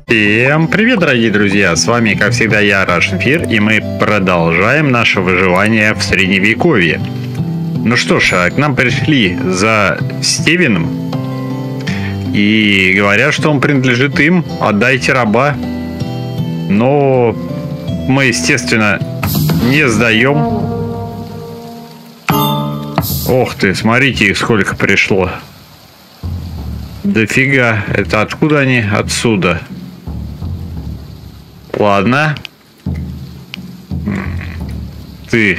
Всем привет, дорогие друзья! С вами, как всегда, я, Рашенфир, и мы продолжаем наше выживание в Средневековье. Ну что ж, к нам пришли за Стивеном и говорят, что он принадлежит им. Отдайте раба. Но мы, естественно, не сдаем. Ох ты, смотрите, их сколько пришло. Дофига. Это откуда они? Отсюда. Ладно. Ты.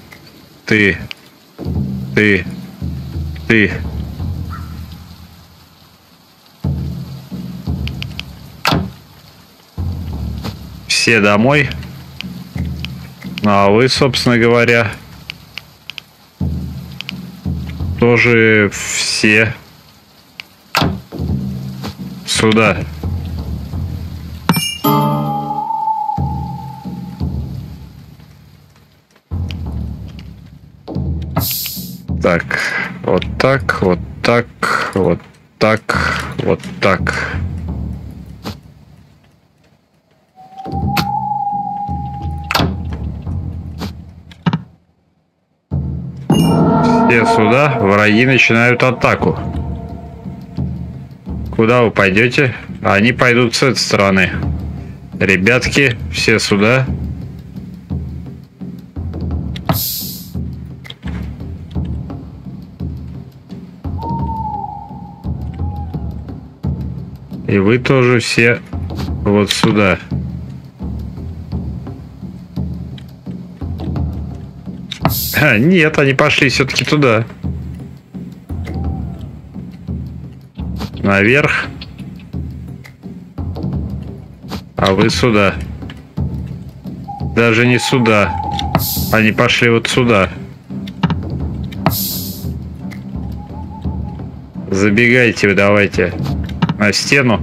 Все домой. Ну, а вы, собственно говоря, тоже все сюда. Так, вот так, вот так, вот так, вот так. Все сюда, враги начинают атаку. Куда вы пойдете? Они пойдут с этой стороны. Ребятки, все сюда. И вы тоже все вот сюда. Нет, они пошли все-таки туда. Наверх. А вы сюда. Даже не сюда. Они пошли вот сюда. Забегайте вы, давайте. На стену.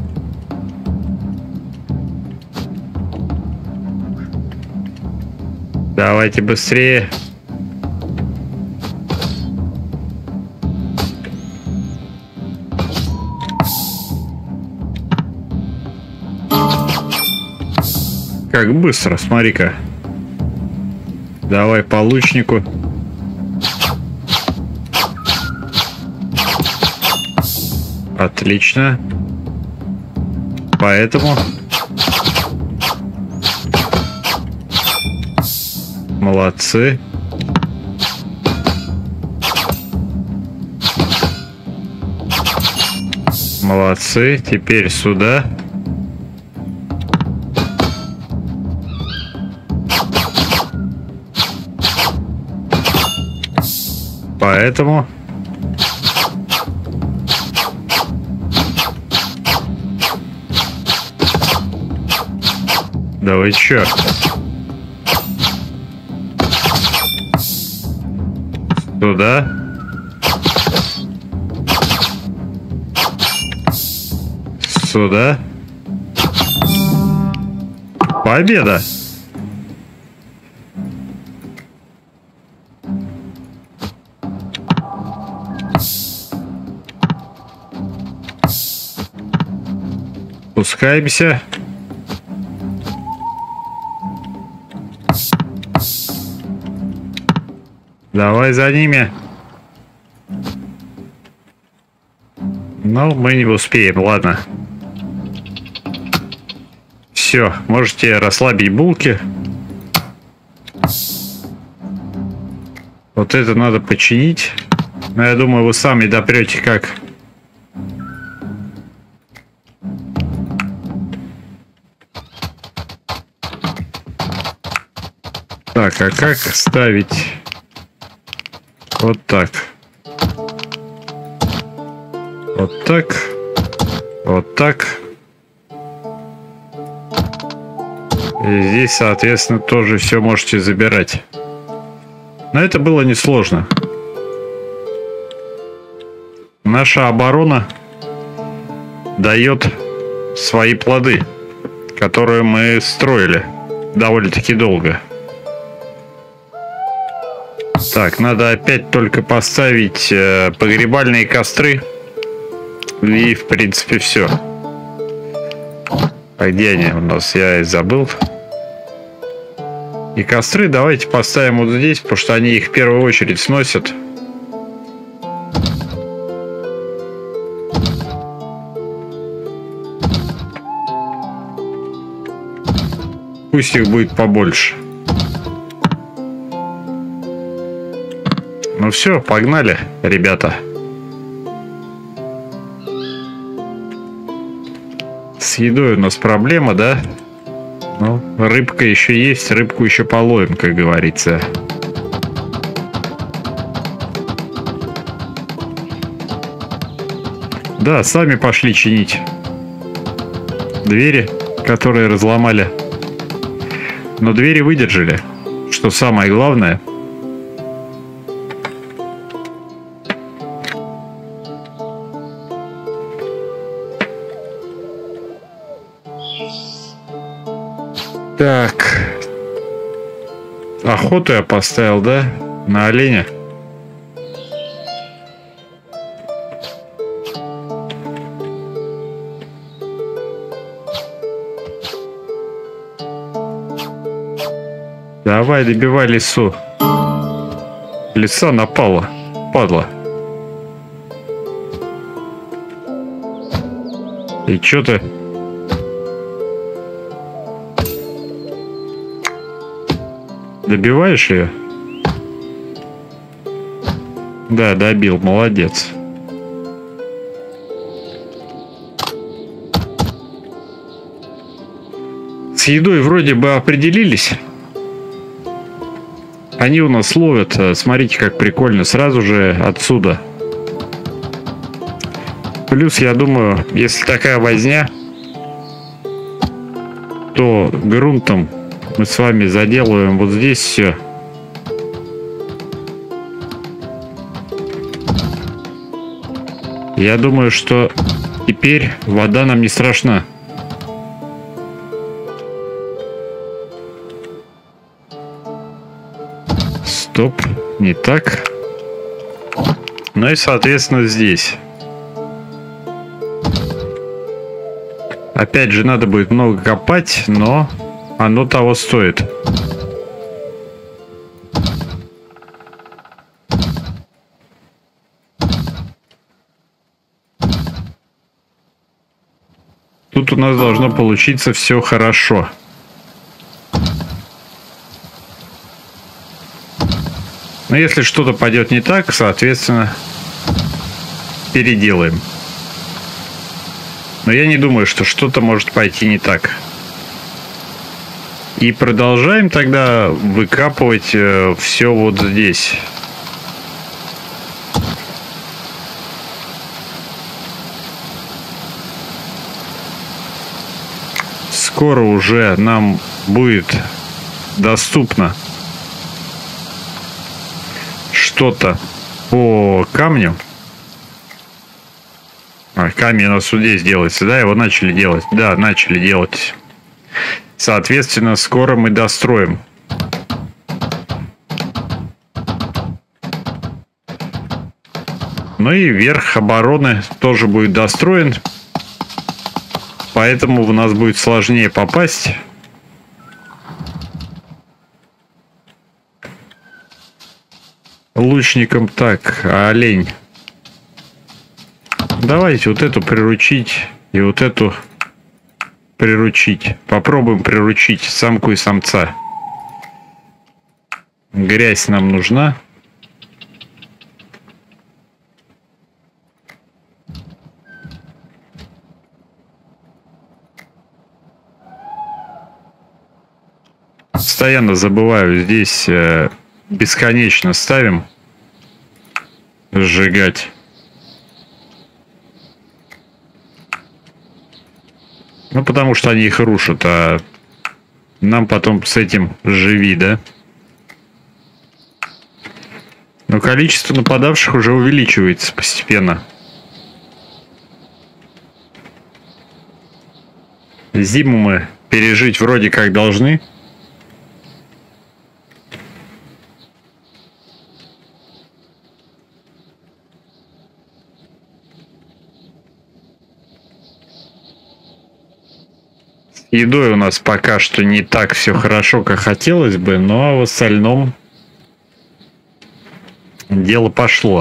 Давайте быстрее. Как быстро, смотри-ка. Давай по лучнику. Отлично. Поэтому молодцы. Молодцы. Теперь сюда. Поэтому давай чё? Туда. Сюда. Победа! Спускаемся. Давай за ними. Но мы не успеем, ладно. Все, можете расслабить булки. Вот это надо починить. Но я думаю, вы сами допрете как. Так, а как ставить? Вот так. Вот так. Вот так. И здесь, соответственно, тоже все можете забирать. Но это было несложно. Наша оборона дает свои плоды, которые мы строили довольно-таки долго. Так, надо опять только поставить погребальные костры. И, в принципе, все. А где они у нас? Я забыл. И костры давайте поставим вот здесь, потому что они их в первую очередь сносят. Пусть их будет побольше. Ну все, погнали, ребята. С едой у нас проблема, да? Ну, рыбка еще есть, рыбку еще половим, как говорится. Да, сами пошли чинить двери, которые разломали. Но двери выдержали, что самое главное. Так. Охоту я поставил, да? На оленя. Давай, добивай лесу. Лиса напала. Падла. И чё ты? Добиваешь ее? Да, добил, молодец. С едой вроде бы определились. Они у нас ловят, смотрите, как прикольно, сразу же отсюда. Плюс, я думаю, если такая возня, то грунтом мы с вами заделываем вот здесь все. Я думаю, что теперь вода нам не страшна. Стоп, не так. Ну и, соответственно, здесь. Опять же, надо будет много копать, но оно того стоит. Тут у нас должно получиться все хорошо. Но если что-то пойдет не так, соответственно, переделаем. Но я не думаю, что что-то может пойти не так. И продолжаем тогда выкапывать все вот здесь. Скоро уже нам будет доступно что-то по камню. Камень у нас вот здесь делается, да? Его начали делать. Да, начали делать. Соответственно, скоро мы достроим. Ну и верх обороны тоже будет достроен. Поэтому у нас будет сложнее попасть. Лучником. Так, а олень. Давайте вот эту приручить и вот эту приручить. Попробуем приручить самку и самца. Грязь нам нужна. Постоянно забываю, здесь бесконечно ставим. Сжигать. Ну, потому что они их рушат, а нам потом с этим живи, да? Но количество нападавших уже увеличивается постепенно. Зиму мы пережить вроде как должны. Едой у нас пока что не так все хорошо, как хотелось бы, но в остальном дело пошло.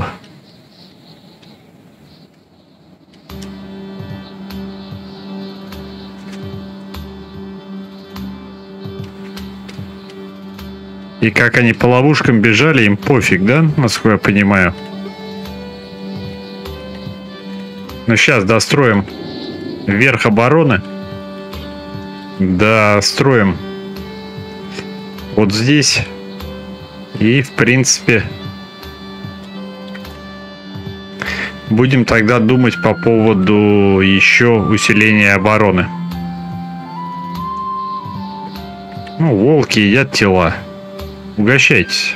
И как они по ловушкам бежали, им пофиг, да, насколько я понимаю. Ну, сейчас достроим верх обороны. Достроим вот здесь. И, в принципе, будем тогда думать по поводу еще усиления обороны. Ну, волки едят тела. Угощайтесь.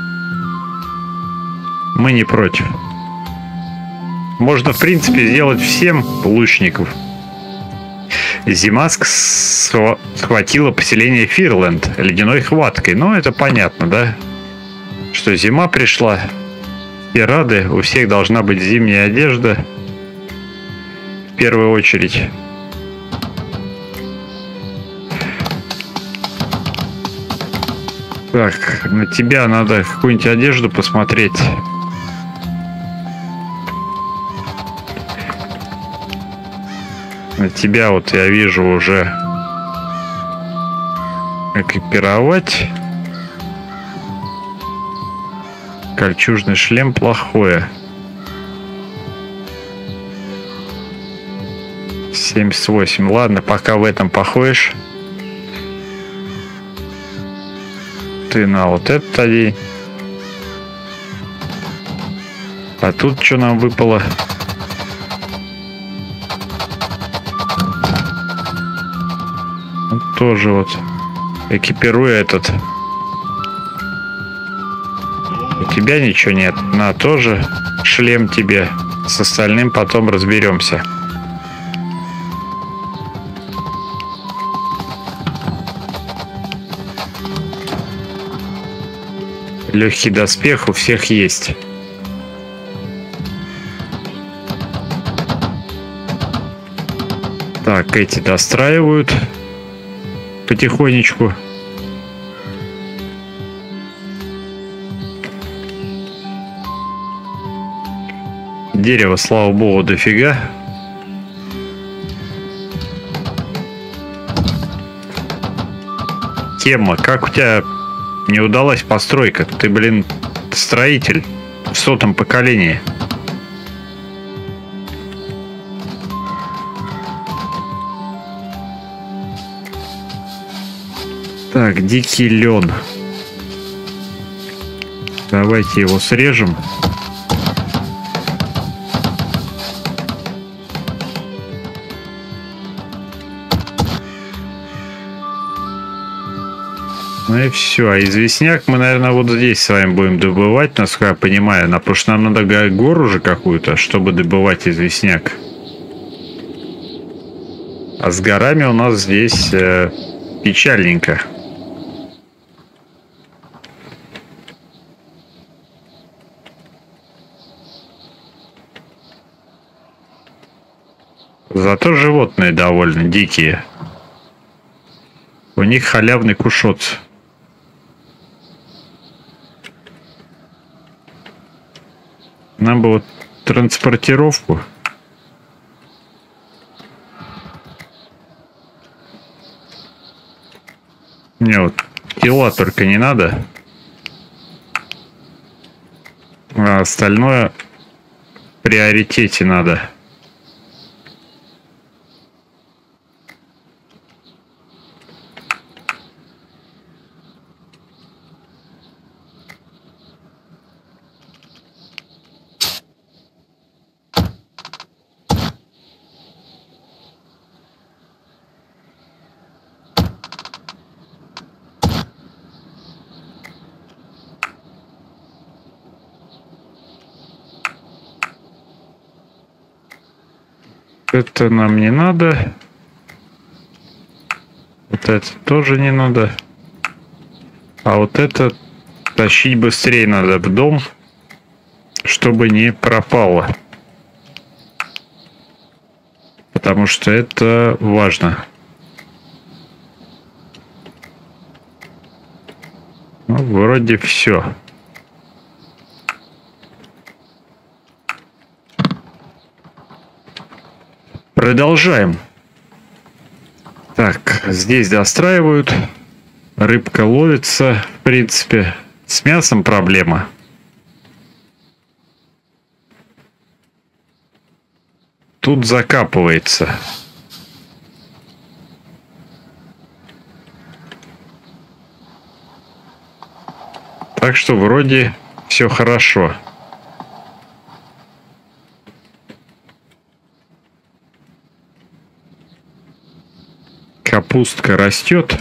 Мы не против. Можно, в принципе, сделать всем лучников. Зима схватила поселение Фирленд ледяной хваткой. Ну, это понятно, да? Что зима пришла. И рады. У всех должна быть зимняя одежда. В первую очередь. Так, на тебя надо какую-нибудь одежду посмотреть. На тебя вот я вижу уже экипировать. Кольчужный шлем плохое. 78. Ладно, пока в этом походишь. Ты на вот этот одень. А тут что нам выпало? Тоже вот экипирую этот. У тебя ничего нет. На, тоже шлем тебе. С остальным потом разберемся. Легкий доспех у всех есть. Так, эти достраивают потихонечку. Дерево, слава богу, дофига. Тема, как у тебя не удалась постройка? Ты, блин, строитель в 100-м поколении. Так, дикий лен. Давайте его срежем. Ну и все. А известняк мы, наверное, вот здесь с вами будем добывать, насколько я понимаю. Потому что нам надо гору уже какую-то, чтобы добывать известняк. А с горами у нас здесь печальненько. Зато животные довольно дикие. У них халявный кушот. Нам бы вот транспортировку. Мне вот тела только не надо. А остальное в приоритете надо. Это нам не надо. Вот это тоже не надо. А вот это тащить быстрее надо в дом, чтобы не пропало. Потому что это важно. вроде все. Продолжаем. Так, здесь достраивают. Рыбка ловится, в принципе. С мясом проблема. Тут закапывается. Так что вроде все хорошо. Капустка растет.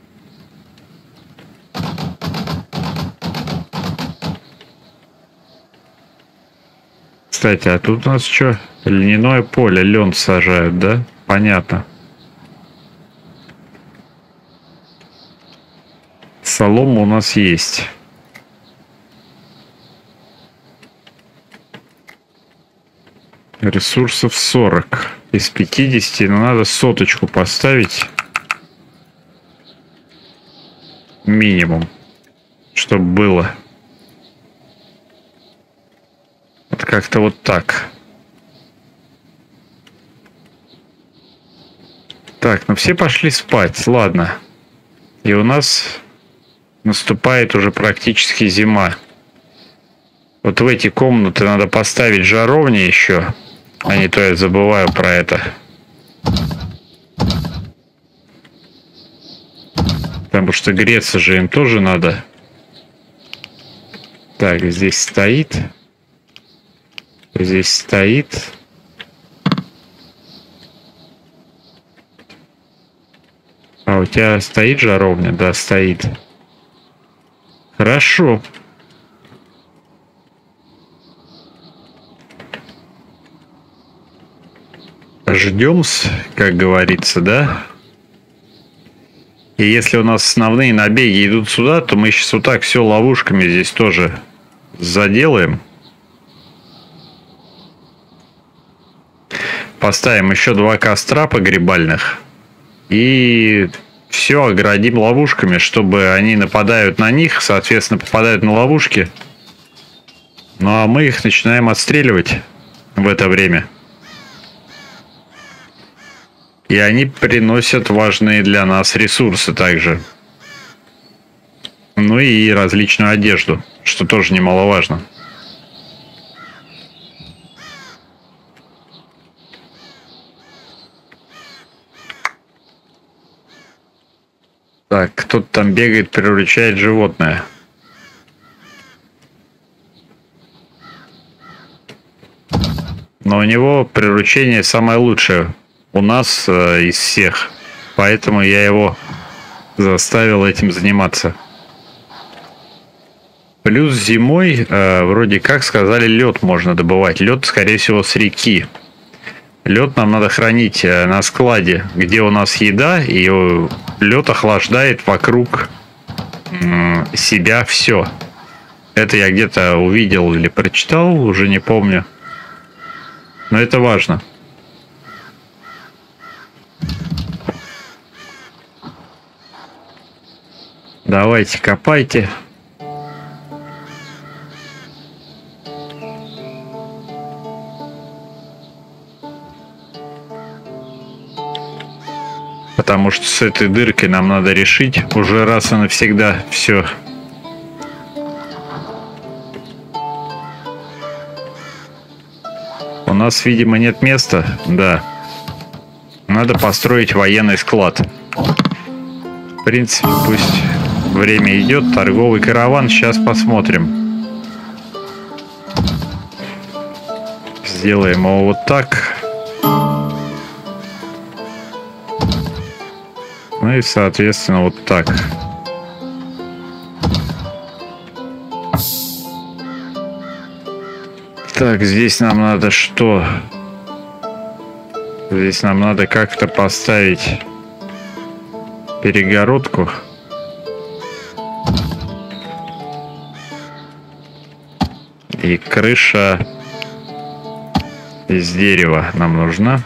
Кстати, а тут у нас что? Льняное поле, лен сажают, да? Понятно. Солома у нас есть. Ресурсов 40 из 50, но надо соточку поставить. Минимум. Чтобы было. Вот как-то вот так. Так, ну все пошли спать, ладно. И у нас наступает уже практически зима. Вот в эти комнаты надо поставить жаровни еще. А не то я забываю про это. Потому что греться же им тоже надо. Так, здесь стоит. Здесь стоит. А у тебя стоит жаровня? Да, стоит. Хорошо. Ждем-с, как говорится, да? И если у нас основные набеги идут сюда, то мы сейчас вот так все ловушками здесь тоже заделаем. Поставим еще 2 костра погребальных. И все оградим ловушками, чтобы они нападают на них, соответственно, попадают на ловушки. Ну а мы их начинаем отстреливать в это время. И они приносят важные для нас ресурсы также. Ну и различную одежду, что тоже немаловажно. Так, кто-то там бегает, приручает животное. Но у него приручение самое лучшее у нас из всех. Поэтому я его заставил этим заниматься. Плюс зимой, вроде как сказали, лед можно добывать. Лед, скорее всего, с реки. Лед нам надо хранить на складе, где у нас еда, и лед охлаждает вокруг себя все. Это я где-то увидел или прочитал, уже не помню. Но это важно. Давайте, копайте. Потому что с этой дыркой нам надо решить уже раз и навсегда все. У нас, видимо, нет места. Да. Надо построить военный склад. В принципе, пусть время идет. Торговый караван. Сейчас посмотрим. Сделаем его вот так. Ну и, соответственно, вот так. Так, здесь нам надо что? Здесь нам надо как-то поставить перегородку. И крыша из дерева нам нужна.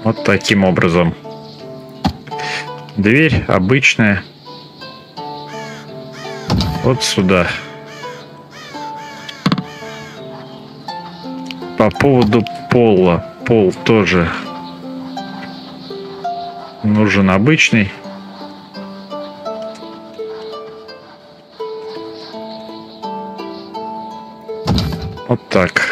Вот таким образом. Дверь обычная. Вот сюда. По поводу пола. Пол тоже нужен обычный. Вот так.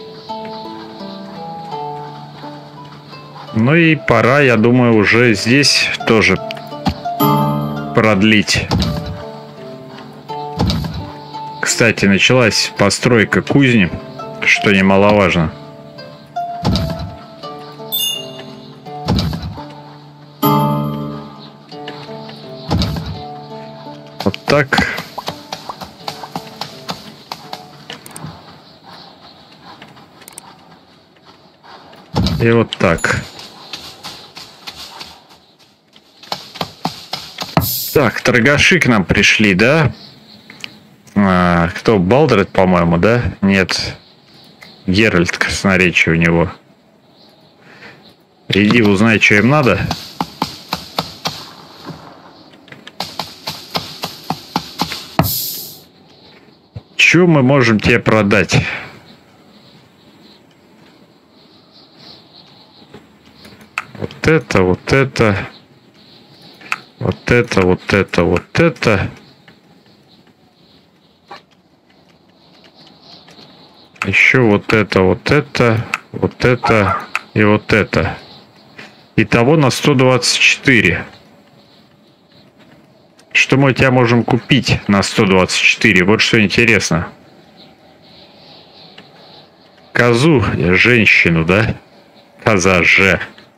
Ну и пора, я думаю, уже здесь тоже продлить. Кстати, началась постройка кузни, что немаловажно. Вот так. И вот так. Так, торгаши к нам пришли, да? Кто? Балдред, по-моему, да? Нет. Геральт, красноречие у него. Иди узнай, что им надо. Что мы можем тебе продать? Вот это, вот это. Вот это, вот это, вот это. Еще вот это и вот это. Итого на 124. Что мы у тебя можем купить на 124? Вот что интересно. Козу, женщину, да? Коза же.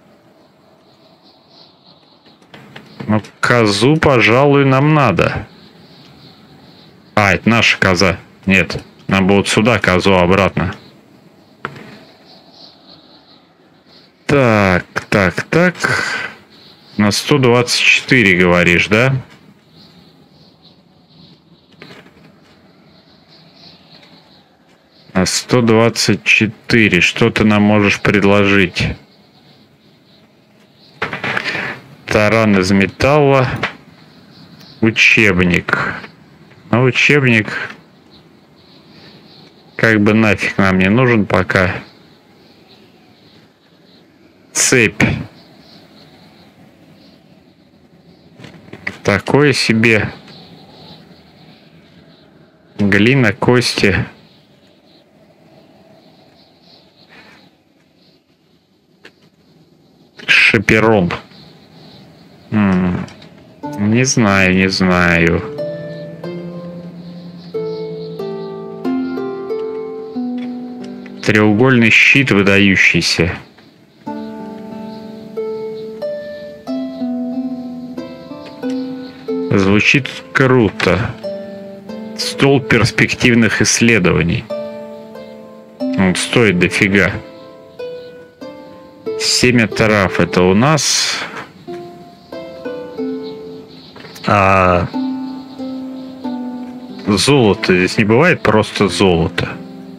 Ну, козу, пожалуй, нам надо. А, это наша коза. Нет. Нам бы вот сюда козу обратно. Так. На 124 говоришь, да? На 124. Что ты нам можешь предложить? Таран из металла. Учебник. А учебник... Как бы нафиг нам не нужен пока. Цепь. Такое себе. Глина, кости. Шаперон. Не знаю. Треугольный щит выдающийся. Звучит круто. Стол перспективных исследований. Он стоит дофига. Семя трав это у нас. А золото здесь не бывает, просто золото.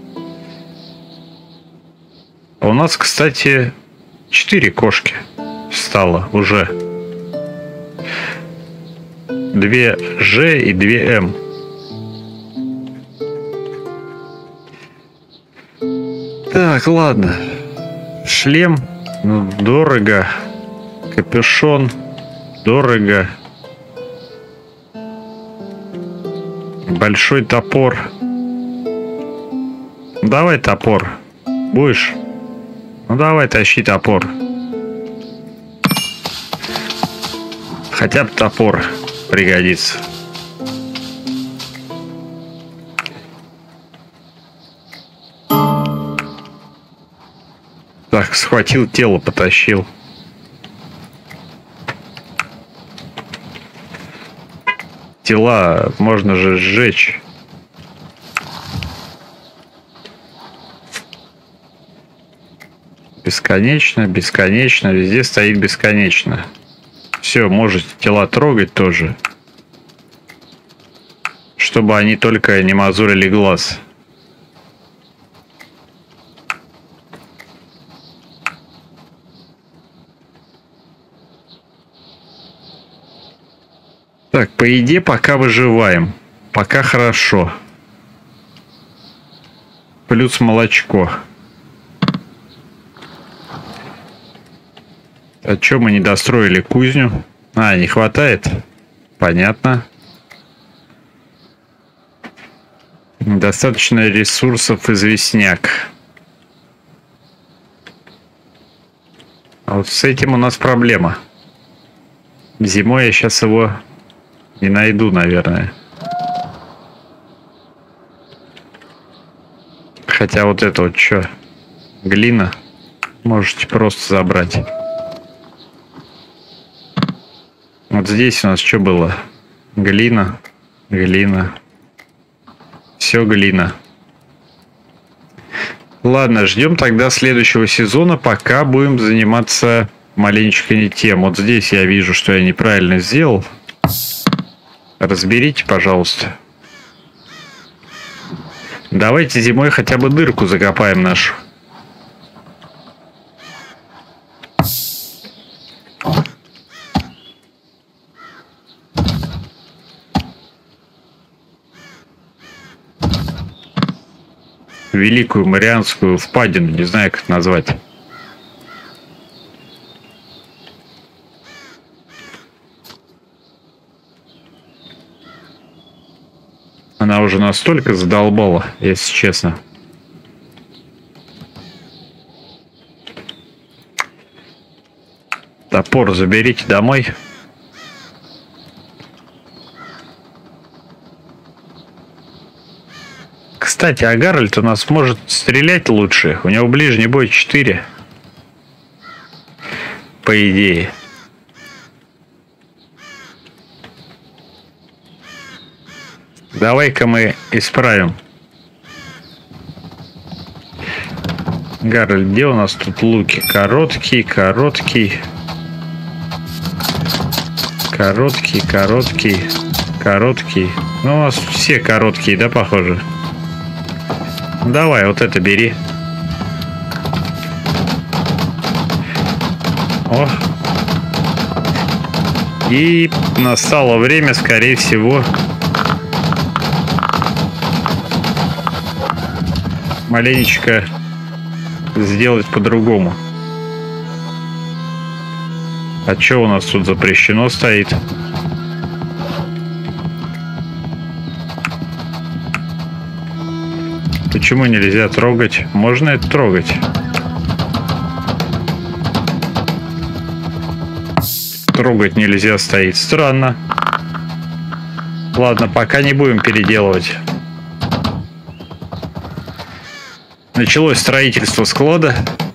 А у нас, кстати, 4 кошки стало уже. 2 Ж и 2 М. Так, ладно. Шлем, ну, дорого. Капюшон, дорого. Большой топор. Давай топор. Будешь? Ну давай, тащи топор. Хотя бы топор пригодится. Так, схватил тело, потащил. Тела можно же сжечь. Бесконечно, везде стоит бесконечно. Все, можете тела трогать тоже. Чтобы они только не мозолили глаз. Так, по еде пока выживаем. Пока хорошо. Плюс молочко. А чё мы не достроили кузню? А, не хватает? Понятно. Недостаточно ресурсов известняк. А вот с этим у нас проблема. Зимой я сейчас его не найду, наверное. Хотя вот это вот что? Глина. Можете просто забрать. Вот здесь у нас что было? Глина. Глина. Все глина. Ладно, ждем тогда следующего сезона, пока будем заниматься маленечко не тем. Вот здесь я вижу, что я неправильно сделал. Разберите, пожалуйста. Давайте зимой хотя бы дырку закопаем нашу. Великую Марианскую впадину, не знаю, как назвать. Она уже настолько задолбала, если честно. Топор заберите домой. Кстати, а Гарольд у нас может стрелять лучше. У него ближний бой 4. По идее. Давай-ка мы исправим. Гарольд, где у нас тут луки? Короткий, короткий. Короткий, короткий, короткий. Ну, у нас все короткие, да, похоже? Давай, вот это бери. О. И настало время, скорее всего, маленечко сделать по-другому. А что у нас тут запрещено стоит? Почему нельзя трогать? Можно это трогать. Трогать нельзя стоит. Странно. Ладно, пока не будем переделывать. Началось строительство склада.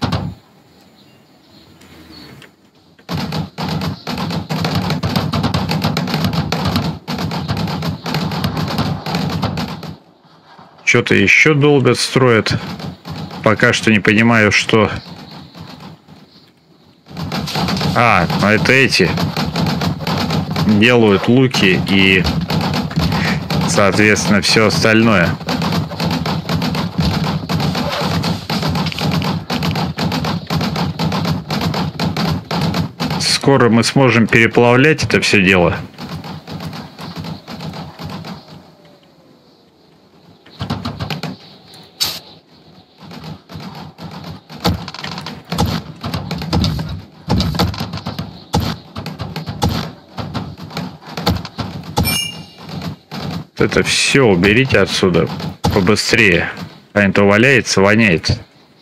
Что-то еще долбят, строят. Пока что не понимаю, что... А, ну это эти. Делают луки и, соответственно, все остальное. Скоро мы сможем переплавлять это все дело. Это все уберите отсюда побыстрее. А то валяется, воняет.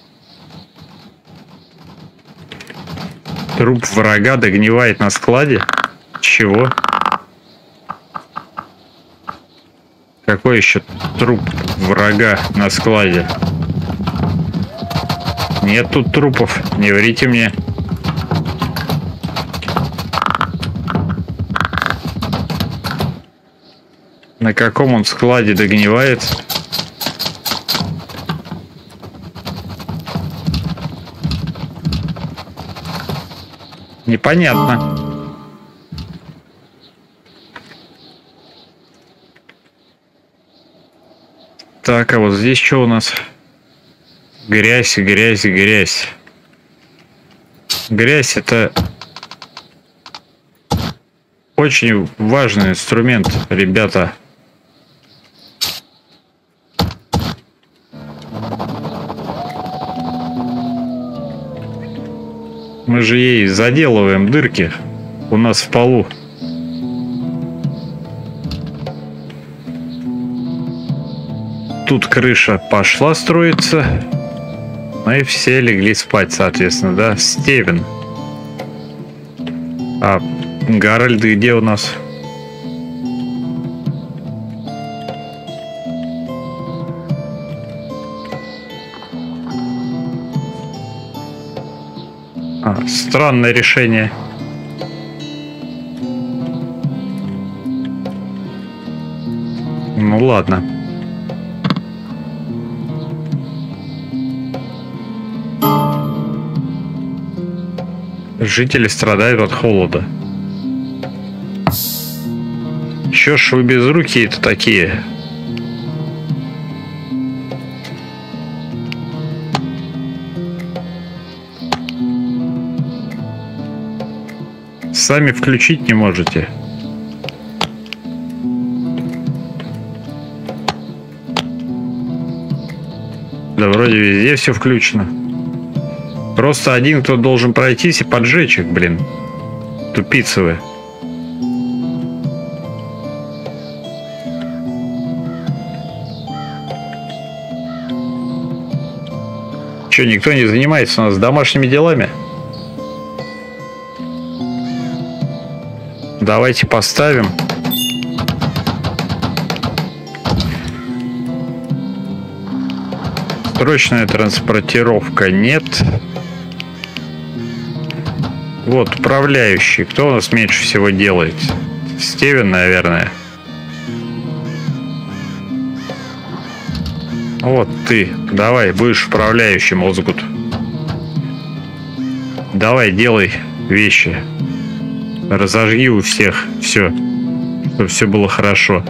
Труп врага догнивает на складе? Чего? Какой еще труп врага на складе? Нет тут трупов, не врите мне. На каком он складе догнивает? Непонятно. Так, а вот здесь что у нас? Грязь, грязь, грязь. Грязь это... очень важный инструмент, ребята. Мы же ей заделываем дырки у нас в полу. Тут крыша пошла строиться. Ну и все легли спать, соответственно, да? Стивен. А Гарольд где у нас? Странное решение. Ну ладно. Жители страдают от холода. Чё ж вы безрукие-то такие? Сами включить не можете. Да вроде везде все включено. Просто один, кто должен пройтись и поджечь их, блин. Тупицы вы. Че, никто не занимается у нас домашними делами? Давайте поставим. Срочная транспортировка нет. Вот, управляющий. Кто у нас меньше всего делает? Стивен, наверное. Вот ты. Давай, будешь управляющим, Озгут. Давай, делай вещи. Разожги у всех все, чтобы все было хорошо.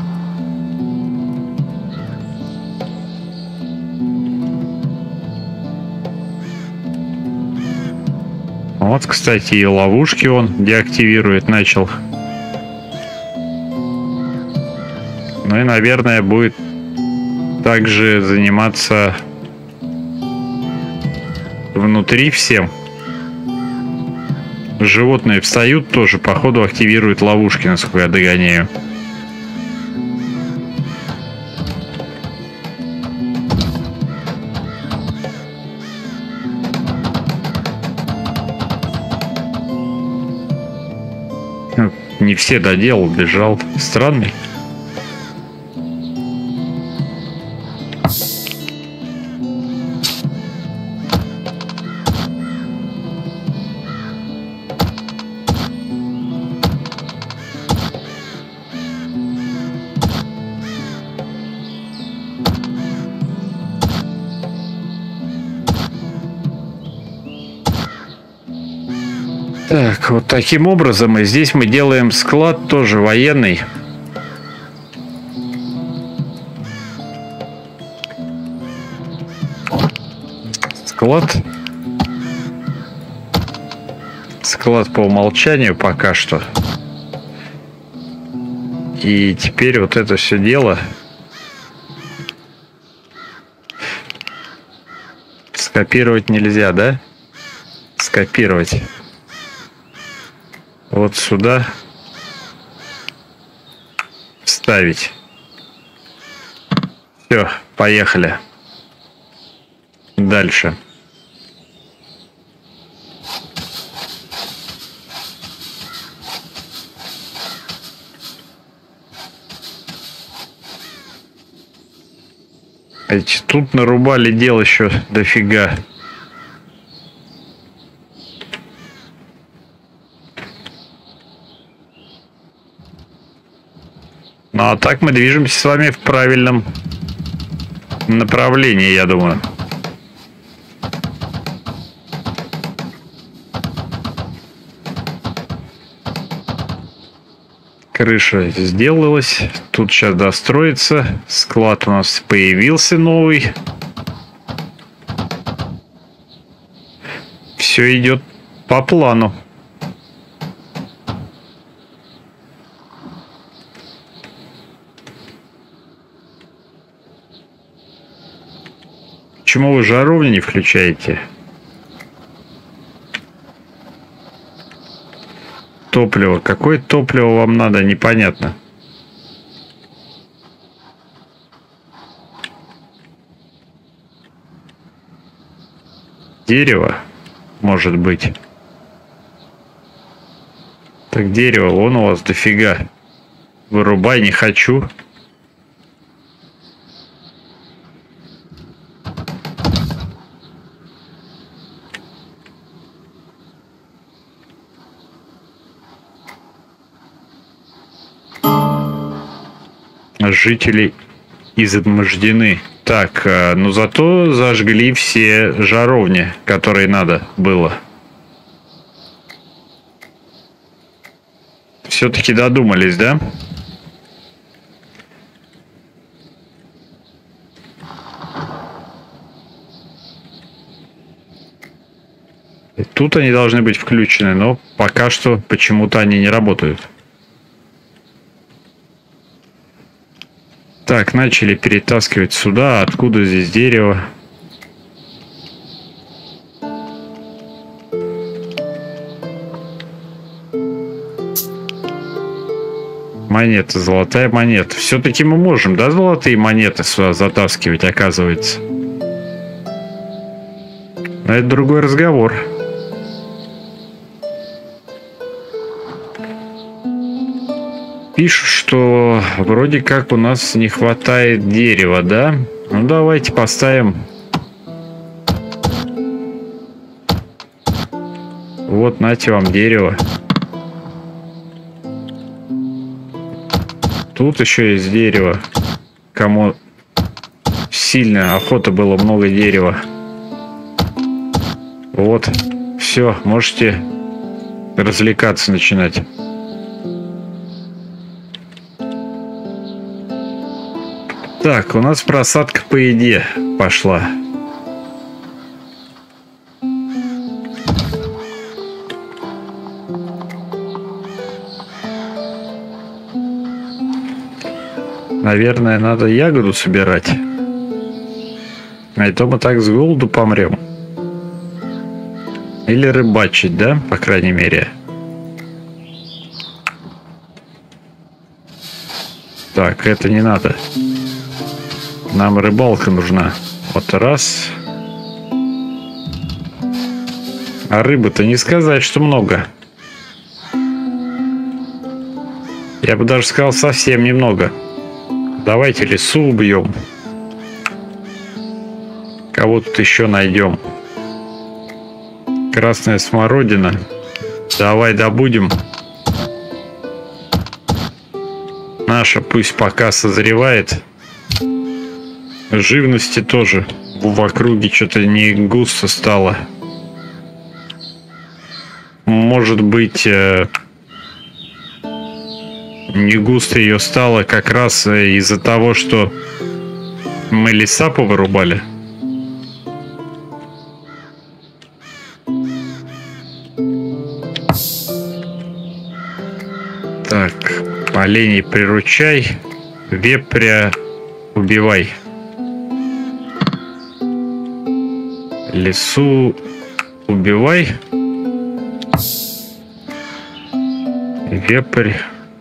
Вот, кстати, и ловушки он деактивирует начал. Ну и, наверное, будет также заниматься внутри всем. Животные встают тоже, походу активируют ловушки, насколько я догоняю. Не все доделал, бежал. Странный. Так, вот таким образом, и здесь мы делаем склад тоже военный. Склад по умолчанию пока что. И теперь вот это все дело скопировать нельзя, да? Скопировать. Вот сюда вставить. Все, поехали. Дальше. Эти тут нарубали дел еще дофига. Ну а так мы движемся с вами в правильном направлении, я думаю. Крыша сделалась. Тут сейчас достроится. Склад у нас появился новый. Все идет по плану. Почему вы жаровню не включаете? Топливо. Какое топливо вам надо, непонятно. Дерево, может быть. Так, дерево, вон у вас дофига. Вырубай, не хочу. Жители измождены. Так, ну зато зажгли все жаровни, которые надо было. Все-таки додумались, да? И тут они должны быть включены, но пока что почему-то они не работают. Так, начали перетаскивать сюда. Откуда здесь дерево? Монета, золотая монета. Все-таки мы можем, да, золотые монеты сюда затаскивать, оказывается. Но это другой разговор. Пишут, что вроде как у нас не хватает дерева, да? Ну давайте поставим. Вот, нате вам дерево. Тут еще есть дерево. Кому сильно охота было много дерева. Вот. Все, можете развлекаться начинать. Так, у нас просадка по еде пошла. Наверное, надо ягоду собирать. А то мы так с голоду помрем. Или рыбачить, да? По крайней мере. Так, это не надо. Нам рыбалка нужна. Вот раз. А рыбы-то не сказать, что много. Я бы даже сказал, совсем немного. Давайте лесу убьем. Кого тут еще найдем? Красная смородина. Давай добудем. Наша пусть пока созревает. Живности тоже в округе что-то не густо стало. Может быть, не густо ее стало как раз из-за того, что мы леса повырубали. Так, оленей приручай, вепря убивай. Лесу убивай. Вепрь.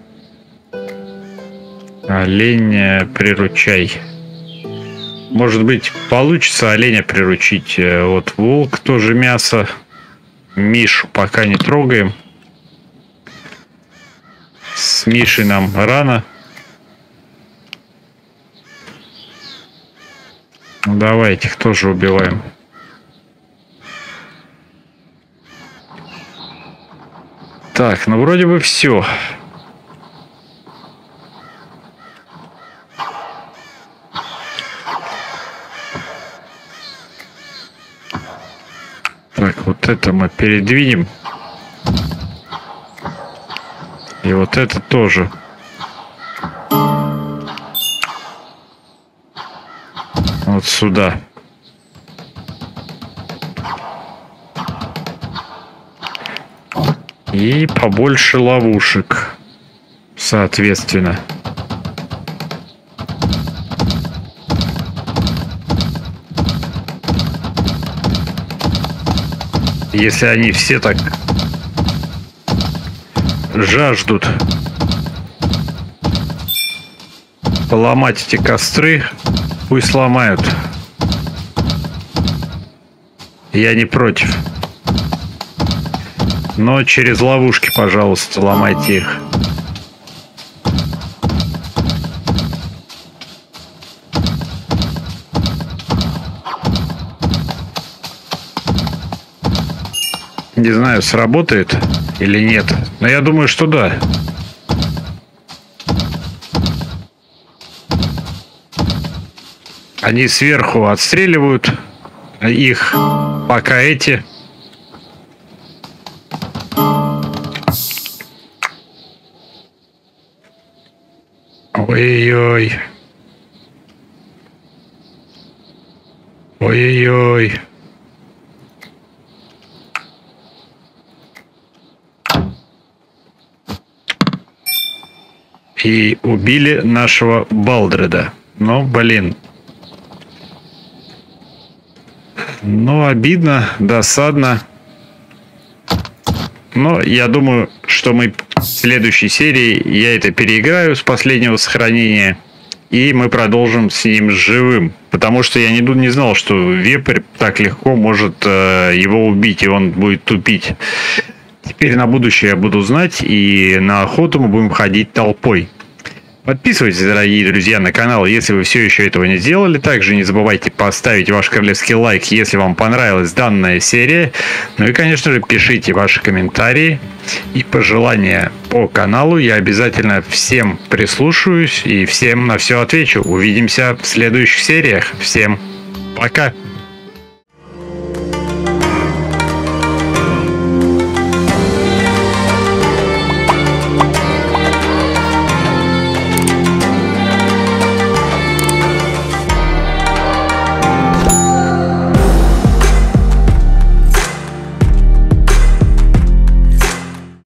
Оленя приручай. Может быть, получится оленя приручить. Вот волк тоже мясо. Мишу пока не трогаем. С Мишей нам рано. Давайте их тоже убиваем. Так, ну вроде бы все. Так, вот это мы передвинем. И вот это тоже. Вот сюда. И побольше ловушек, соответственно. Если они все так жаждут поломать эти костры, пусть сломают. Я не против. Но через ловушки, пожалуйста, ломайте их. Не знаю, сработает или нет, но я думаю, что да. Они сверху отстреливают их, пока эти... Ой-ой-ой. Ой-ой-ой. И убили нашего Балдреда. Ну, блин. Ну, обидно, досадно. Но я думаю, что мы в следующей серии, я это переиграю с последнего сохранения, и мы продолжим с ним живым. Потому что я не знал, что вепрь так легко может его убить, и он будет тупить. Теперь на будущее я буду знать, и на охоту мы будем ходить толпой. Подписывайтесь, дорогие друзья, на канал, если вы все еще этого не сделали. Также не забывайте поставить ваш королевский лайк, если вам понравилась данная серия. Ну и, конечно же, пишите ваши комментарии и пожелания по каналу. Я обязательно всем прислушаюсь и всем на все отвечу. Увидимся в следующих сериях. Всем пока!